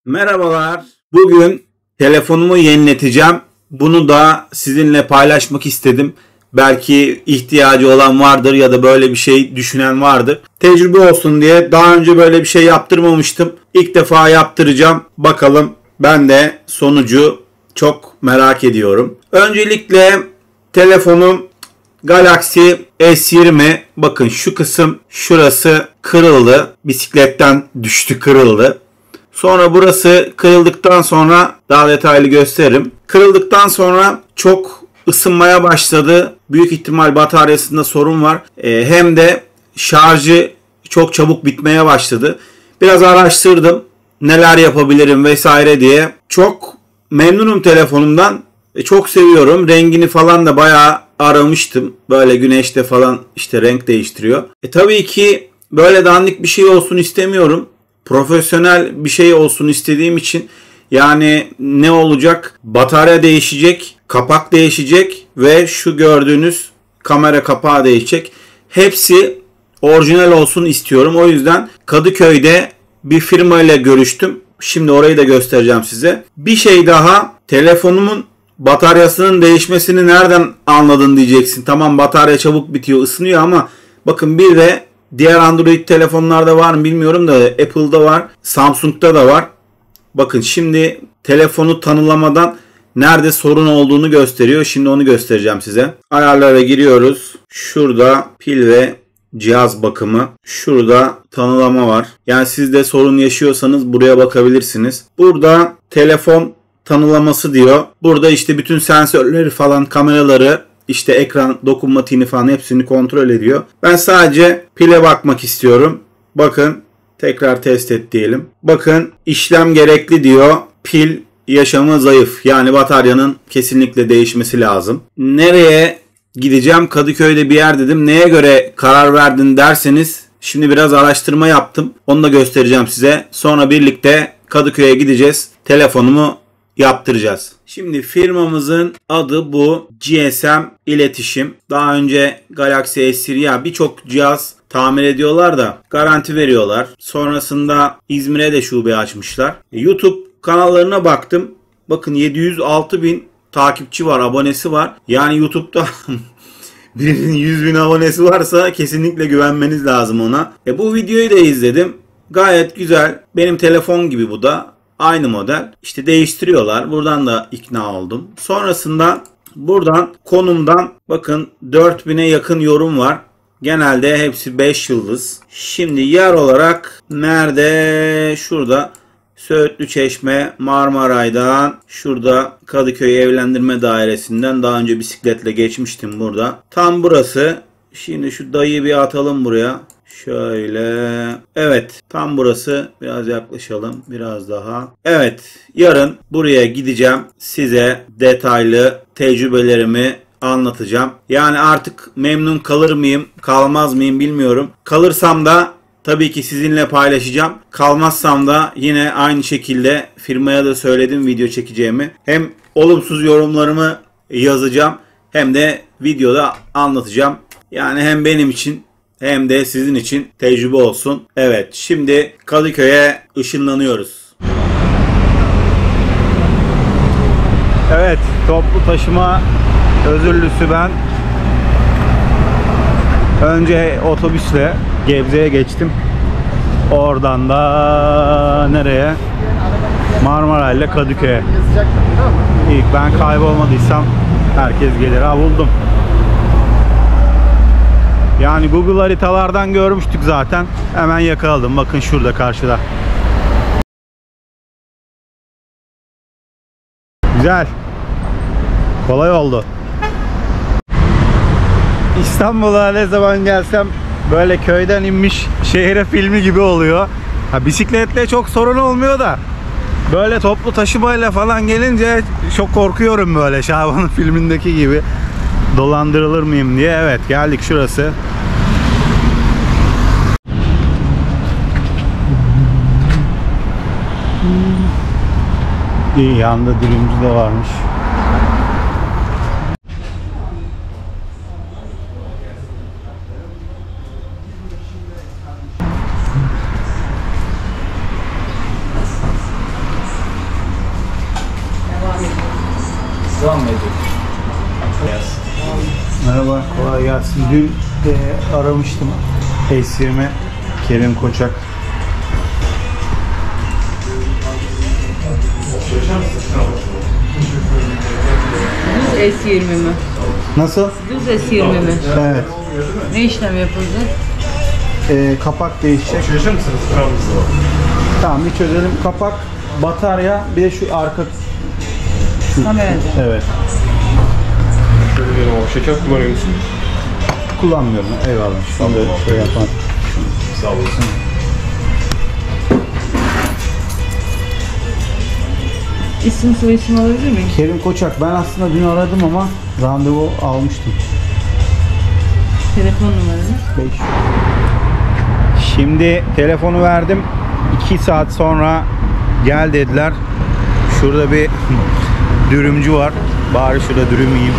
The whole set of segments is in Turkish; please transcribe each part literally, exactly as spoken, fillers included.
Merhabalar. Bugün telefonumu yenileteceğim. Bunu da sizinle paylaşmak istedim. Belki ihtiyacı olan vardır ya da böyle bir şey düşünen vardır. Tecrübe olsun diye daha önce böyle bir şey yaptırmamıştım. İlk defa yaptıracağım. Bakalım, ben de sonucu çok merak ediyorum. Öncelikle telefonum Galaxy S yirmi. Bakın şu kısım, şurası kırıldı. Bisikletten düştü, kırıldı. Sonra burası kırıldıktan sonra daha detaylı gösteririm. Kırıldıktan sonra çok ısınmaya başladı. Büyük ihtimal bataryasında sorun var. Ee, hem de şarjı çok çabuk bitmeye başladı. Biraz araştırdım. Neler yapabilirim vesaire diye. Çok memnunum telefonumdan. E, çok seviyorum. Rengini falan da bayağı aramıştım. Böyle güneşte falan işte renk değiştiriyor. E tabii ki böyle dandik bir şey olsun istemiyorum. Profesyonel bir şey olsun istediğim için, yani ne olacak? Batarya değişecek, kapak değişecek ve şu gördüğünüz kamera kapağı değişecek. Hepsi orijinal olsun istiyorum. O yüzden Kadıköy'de bir firma ile görüştüm. Şimdi orayı da göstereceğim size. Bir şey daha, telefonumun bataryasının değişmesini nereden anladın diyeceksin. Tamam, batarya çabuk bitiyor, ısınıyor ama bakın bir de diğer Android telefonlarda var mı bilmiyorum da Apple'da var, Samsung'da da var. Bakın şimdi telefonu tanımlamadan nerede sorun olduğunu gösteriyor. Şimdi onu göstereceğim size. Ayarlara giriyoruz. Şurada pil ve cihaz bakımı. Şurada tanımlama var. Yani siz de sorun yaşıyorsanız buraya bakabilirsiniz. Burada telefon tanımlaması diyor. Burada işte bütün sensörleri falan, kameraları, İşte ekran dokunmatiğini falan hepsini kontrol ediyor. Ben sadece pile bakmak istiyorum. Bakın, tekrar test et diyelim. Bakın, işlem gerekli diyor. Pil yaşamı zayıf. Yani bataryanın kesinlikle değişmesi lazım. Nereye gideceğim? Kadıköy'de bir yer dedim. Neye göre karar verdin derseniz, şimdi biraz araştırma yaptım. Onu da göstereceğim size. Sonra birlikte Kadıköy'e gideceğiz. Telefonumu yaptıracağız. Şimdi firmamızın adı bu. G S M İletişim. Daha önce Galaxy S yirmi, ya birçok cihaz tamir ediyorlar da garanti veriyorlar. Sonrasında İzmir'e de şube açmışlar. YouTube kanallarına baktım. Bakın, yedi yüz altı bin takipçi var, abonesi var. Yani YouTube'da birinin yüz bin abonesi varsa kesinlikle güvenmeniz lazım ona. E bu videoyu da izledim. Gayet güzel. Benim telefon gibi bu da. Aynı model. İşte değiştiriyorlar. Buradan da ikna oldum. Sonrasında buradan konumdan bakın dört bine yakın yorum var. Genelde hepsi beş yıldız. Şimdi yer olarak nerede? Şurada Söğütlü Çeşme, Marmaray'dan, şurada Kadıköy Evlendirme Dairesi'nden daha önce bisikletle geçmiştim burada. Tam burası. Şimdi şu dayıyı bir atalım buraya. Şöyle. Evet. Tam burası. Biraz yaklaşalım. Biraz daha. Evet. Yarın buraya gideceğim. Size detaylı tecrübelerimi anlatacağım. Yani artık memnun kalır mıyım, kalmaz mıyım bilmiyorum. Kalırsam da tabii ki sizinle paylaşacağım. Kalmazsam da yine aynı şekilde firmaya da söyledim video çekeceğimi. Hem olumsuz yorumlarımı yazacağım, hem de videoda anlatacağım. Yani hem benim için hem de sizin için tecrübe olsun. Evet, şimdi Kadıköy'e ışınlanıyoruz. Evet, toplu taşıma özürlüsü ben. Önce otobüsle Gebze'ye geçtim. Oradan da nereye? Marmara ile Kadıköy'e. İlk ben kaybolmadıysam herkes gelir. Ha, buldum. Yani Google haritalardan görmüştük zaten. Hemen yakaladım. Bakın şurada karşıda. Güzel. Kolay oldu. İstanbul'a ne zaman gelsem böyle köyden inmiş şehre filmi gibi oluyor. Ha, bisikletle çok sorun olmuyor da böyle toplu taşımayla falan gelince çok korkuyorum, böyle Şaban'ın filmindeki gibi. Dolandırılır mıyım diye. Evet, geldik, şurası. İyi, yanında dürümcü de varmış. Devam mı ediyoruz? Merhaba, kolay gelsin. Dün e, aramıştım S yirmi Kerim Koçak. Düz S yirmi mi? Nasıl? Düz S yirmi mi? Evet. Ne işlem yapılacak? E, kapak değişecek. Çözecek misiniz? Tamam, bir çözelim. Kapak, batarya, bir de şu arka... Kamera. Evet. Şöyle diyelim ama şeker kullanıyor musun? Kullanmıyorum. Eyvallah. Şunu da şey yapan. Sağ olasın. İsim soyisim alabilir miyim? Kerim Koçak. Ben aslında dün aradım ama randevu almıştım. Telefon numaranı? beş. Şimdi telefonu verdim. iki saat sonra gel dediler. Şurada bir dürümcü var. Bari şurada dürüm yiyeyim.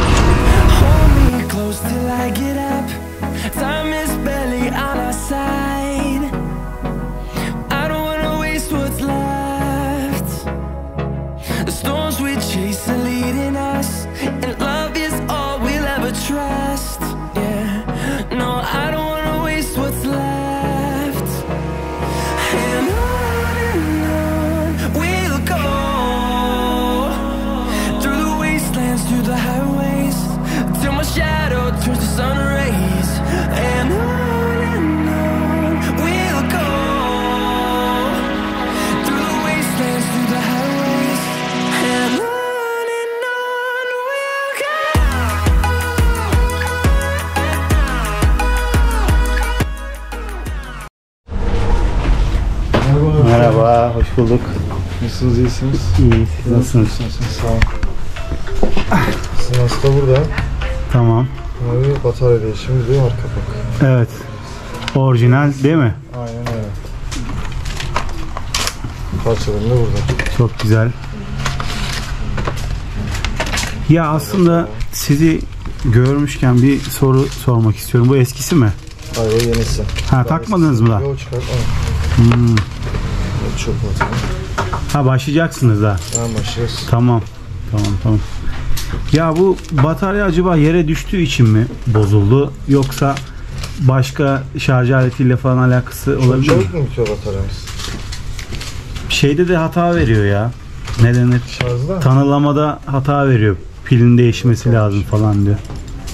Merhaba, hoş bulduk. Nasılsınız, iyisiniz? İyi, siz nasılsınız? Sağ olun. Sizin hasta burada. Tamam. Abi batarya değişimi diyor, arka kapak. Evet. Orijinal değil mi? Aynen öyle. Parçalarım da burada. Çok güzel. Ya aslında sizi görmüşken bir soru sormak istiyorum. Bu eskisi mi? Hayır, o yenisi. Ha, takmadınız mı da? Yok, çıkartmadım. Hmm. Çok batarya. Ha, başlayacaksınız da. Tamam, başlıyoruz. Tamam. Tamam, tamam. Ya bu batarya acaba yere düştüğü için mi bozuldu? Yoksa başka şarj aletiyle falan alakası olabilir mi? Çabuk mu bitiyor bataryamız? Şeyde de hata veriyor ya. Ne denir? Şarjda mı? Tanılamada hata veriyor. Pilin değişmesi lazım falan diyor.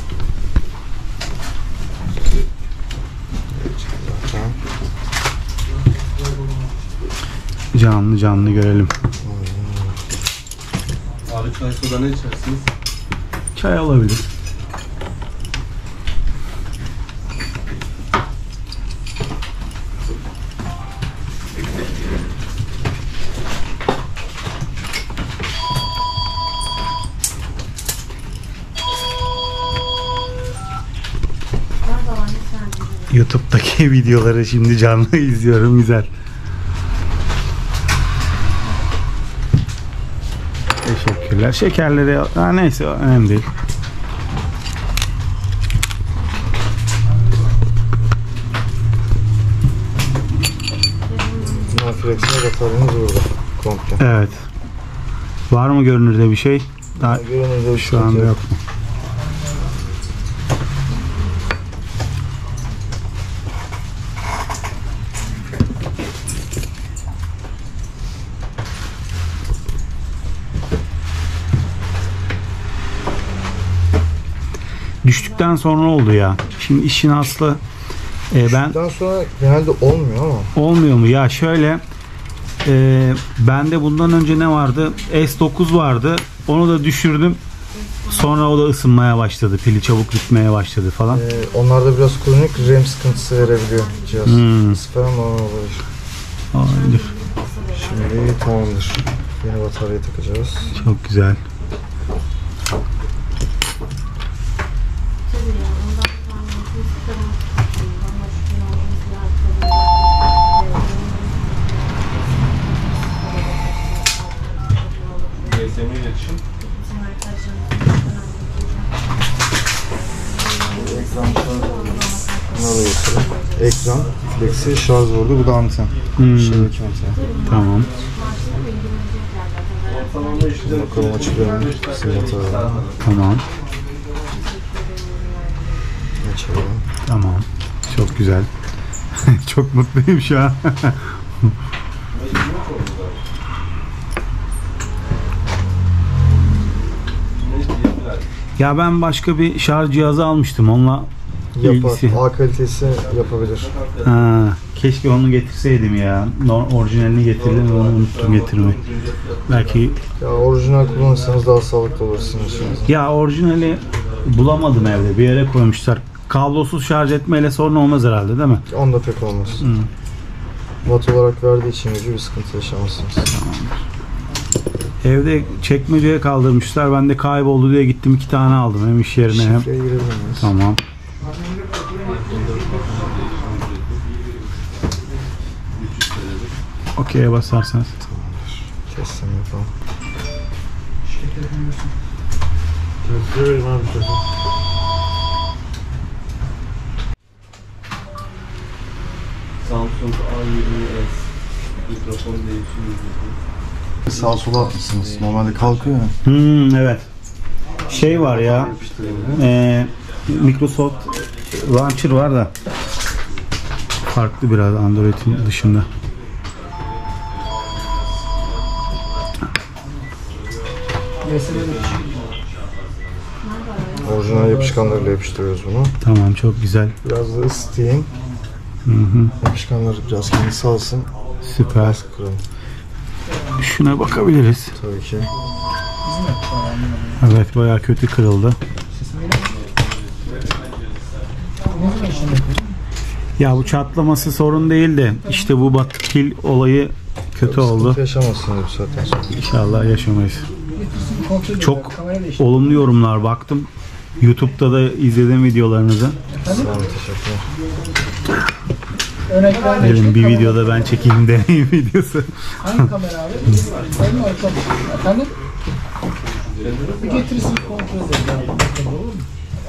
Canlı canlı görelim. Abi çay soda ne içersiniz? Çay olabilir. YouTube'daki videoları şimdi canlı izliyorum, güzel. Teşekkürler. Şekerleri, ha, neyse önemli değil. Nafilex'e bataryamız burada. Komple. Evet. Var mı görünürde bir şey? Daha Görünürde bir şu anda yok mu? Düştükten sonra oldu ya. Şimdi işin aslı e, ben Daha sonra genelde olmuyor ama. olmuyor mu? Ya şöyle e, bende bundan önce ne vardı? S dokuz vardı. Onu da düşürdüm. Sonra o da ısınmaya başladı. Pili çabuk bitmeye başladı falan. Ee, onlarda biraz kronik RAM sıkıntısı verebiliyor cihaz. Hmm. Sıfır ama olabilir. Olabilir. Şimdi tamamdır. Yeni bataryayı takacağız. Çok güzel. G S M iletişim. Ekran şarj. Buna da göstereyim. Ekran, flexi, şarj bordu. Bu da anten. Hmm. Şuradaki anten. Tamam. Ortalama işlem. Bakalım açıklayalım. Sigorta. Tamam. Açalım. Tamam. Çok güzel. Çok mutluyum şu an. Ya ben başka bir şarj cihazı almıştım. Onunla ilgisi. Yapar. A kalitesi yapabilir. Ha, keşke onu getirseydim ya. No- Orijinalini getirdim ve onu unuttum getirmeyi. Belki Ya orijinal kullanırsanız daha sağlıklı olursunuz. ya orijinali bulamadım evde. Bir yere koymuşlar. Kablosuz şarj etmeyle sorun olmaz herhalde değil mi? Onda pek olmaz. Hı. Watt olarak verdiği için gücü bir sıkıntı yaşamazsınız. Evde çekmeceye kaldırmışlar. Ben de kayboldu diye gittim iki tane aldım. Hem iş yerine hem. Şifreye girebilir miyiz? Tamam. Okey'e basarsanız. Teslim yapalım. Samsung A yirmi S. Mikrofon değişimi. Sağa sola atmışsınız. Normalde kalkıyor ya. Hmm, evet. Şey var ya. E, Microsoft Launcher var da. Farklı biraz Android'in dışında. Orijinal yapışkanlarıyla yapıştırıyoruz bunu. Tamam, çok güzel. Biraz da ısıtayım. Hı hı. Yapışkanlar biraz kendisi alsın. Süper. Kuralım. Şuna bakabiliriz. Tabii ki. Evet, bayağı kötü kırıldı. Ya bu çatlaması sorun değil de işte bu batık pil olayı kötü oldu. Sıkıntı yaşamazsınız bu saatten sonra. İnşallah yaşamayız. Çok olumlu yorumlar baktım. YouTube'da da izledim videolarınızı. Sağ olun, teşekkürler. Dedim bir videoda ben çekeyim deneyim videosu. Hangi kamera abi? Sayın Arkan. Efendim? Bir getirirsin kontrol edelim. Olur mu?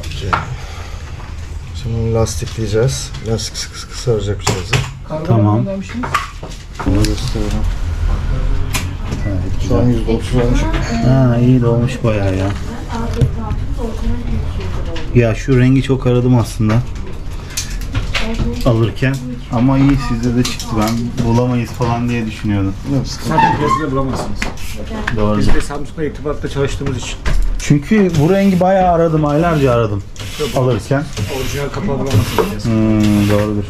Şimdi lastikleyeceğiz. Lastik sıkı sıkı saracak bu cihazı. Kargo Tamam. göndermiştiniz. Bunu gösteriyorum. Şu an yüzde otuz olmuş. Ha, iyi de olmuş bayağı ya. Ya şu rengi çok aradım aslında alırken ama iyi sizde de çıktı, ben bulamayız falan diye düşünüyordum. Yok, sıkıntı. Zaten piyasada bulamazsınız. Doğru. Biz de Samsung'la irtibatta çalıştığımız için. Çünkü bu rengi bayağı aradım, aylarca aradım alırken. Orijinal kapağı bulamazsınız. Hmm, doğrudur.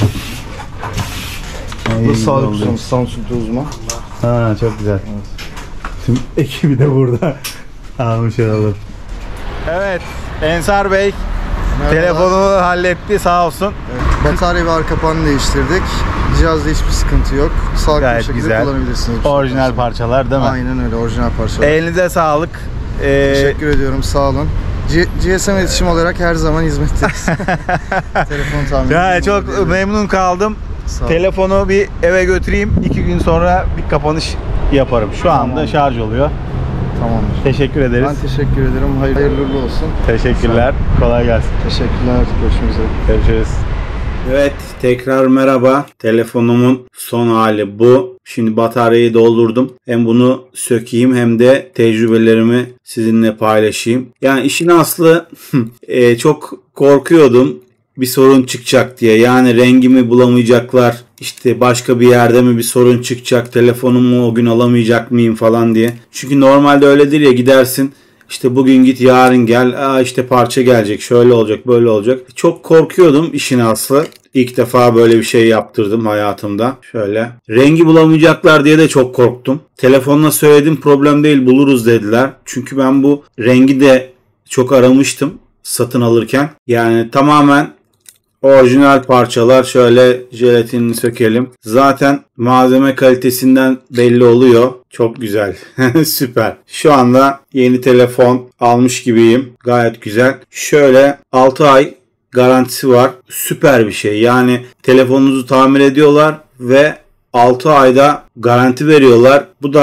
Ay, Bu iyi sağlık oldu. uzmanı, Samsung'da uzman. Ha, çok güzel. Şimdi ekibi de burada almış olalım. Evet, Ensar Bey Merhaba. telefonunu halletti sağ olsun. Evet. Batarya ve arka kapağını değiştirdik. Cihazda hiçbir sıkıntı yok. Sağlıklı Gayet bir şekilde güzel. kullanabilirsiniz. bu Orijinal saatten sonra. parçalar değil mi? Aynen öyle, orijinal parçalar. Elinize sağlık. Ee, Teşekkür ediyorum, sağ olun. G- G S M iletişim olarak her zaman hizmetteyiz. Telefon tahmin ya ediyorum. çok memnun kaldım. Sağ olun. Telefonu bir eve götüreyim. iki gün sonra bir kapanış yaparım. Şu anda Tamam. şarj oluyor. Tamamdır. Teşekkür ederiz. Ben teşekkür ederim. Hayırlı uğurlu olsun. Teşekkürler. Kolay gelsin. Teşekkürler. Görüşmek üzere. Görüşürüz. Evet, tekrar merhaba. Telefonumun son hali bu. Şimdi bataryayı doldurdum. Hem bunu sökeyim hem de tecrübelerimi sizinle paylaşayım. Yani işin aslı e, çok korkuyordum bir sorun çıkacak diye. Yani rengimi bulamayacaklar. İşte başka bir yerde mi bir sorun çıkacak. Telefonumu o gün alamayacak mıyım falan diye. Çünkü normalde öyledir ya, gidersin. İşte bugün git yarın gel. Aa işte parça gelecek. Şöyle olacak böyle olacak. Çok korkuyordum işin aslı. İlk defa böyle bir şey yaptırdım hayatımda. Şöyle. Rengi bulamayacaklar diye de çok korktum. Telefonla söyledim, problem değil buluruz dediler. Çünkü ben bu rengi de çok aramıştım satın alırken. Yani tamamen orijinal parçalar. Şöyle jelatinini sökelim. Zaten malzeme kalitesinden belli oluyor. Çok güzel. Süper. Şu anda yeni telefon almış gibiyim. Gayet güzel. Şöyle altı ay garantisi var. Süper bir şey. Yani telefonunuzu tamir ediyorlar ve altı ayda garanti veriyorlar. Bu da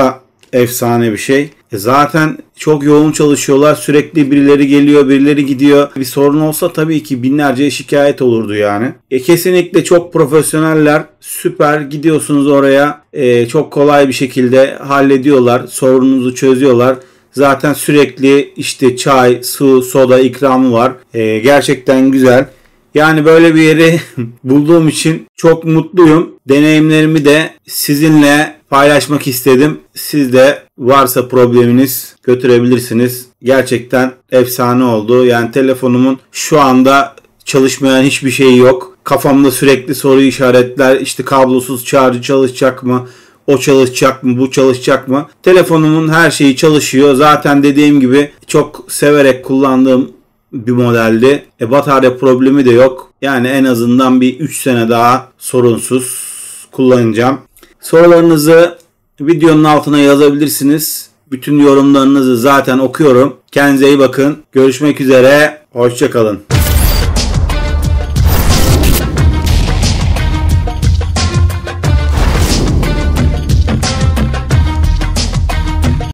efsane bir şey. E zaten çok yoğun çalışıyorlar. Sürekli birileri geliyor, birileri gidiyor. Bir sorun olsa tabii ki binlerce şikayet olurdu yani. E kesinlikle çok profesyoneller. Süper, gidiyorsunuz oraya. E, çok kolay bir şekilde hallediyorlar. Sorununuzu çözüyorlar. Zaten sürekli işte çay, su, soda ikramı var. E, gerçekten güzel. Yani böyle bir yeri bulduğum için çok mutluyum. Deneyimlerimi de sizinle paylaşmak istedim. Siz de varsa probleminiz götürebilirsiniz. Gerçekten efsane oldu. Yani telefonumun şu anda çalışmayan hiçbir şey yok. Kafamda sürekli soru işaretler. İşte kablosuz şarjı çalışacak mı? O çalışacak mı? Bu çalışacak mı? Telefonumun her şeyi çalışıyor. Zaten dediğim gibi çok severek kullandığım bir modeldi. E, batarya problemi de yok. Yani en azından bir üç sene daha sorunsuz kullanacağım. Sorularınızı videonun altına yazabilirsiniz. Bütün yorumlarınızı zaten okuyorum. Kendinize iyi bakın. Görüşmek üzere. Hoşça kalın.